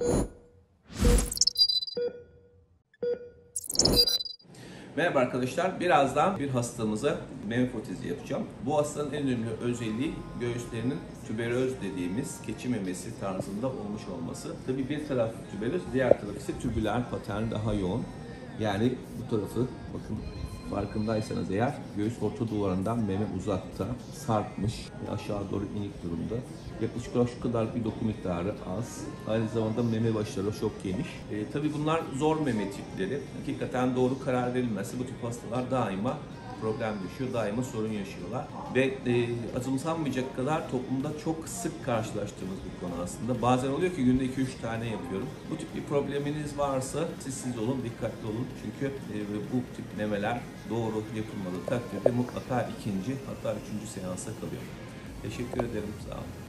Merhaba arkadaşlar, birazdan bir hastamıza meme protezi yapacağım. Bu hastanın en önemli özelliği göğüslerinin tüberöz dediğimiz keçi memesi tarzında olmuş olması. Tabii bir taraf tüberöz, diğer taraf ise tübüler patern daha yoğun. Yani bu tarafı bakın farkındaysanız eğer göğüs orta duvarından meme uzakta, sarkmış ve aşağı doğru inik durumda. Yaklaşık olarak şu kadar bir doku miktarı az. Aynı zamanda meme başları çok geniş. Tabii bunlar zor meme tipleri. Hakikaten doğru karar verilmezse bu tip hastalar daima problem yaşıyor, daima sorun yaşıyorlar. Ve azımsanmayacak kadar toplumda çok sık karşılaştığımız bir konu aslında. Bazen oluyor ki günde 2-3 tane yapıyorum. Bu tip bir probleminiz varsa siz olun, dikkatli olun. Çünkü bu tip memeler doğru yapılmadığı takdirde mutlaka ikinci hatta üçüncü seansa kalıyor. Teşekkür ederim, sağ olun.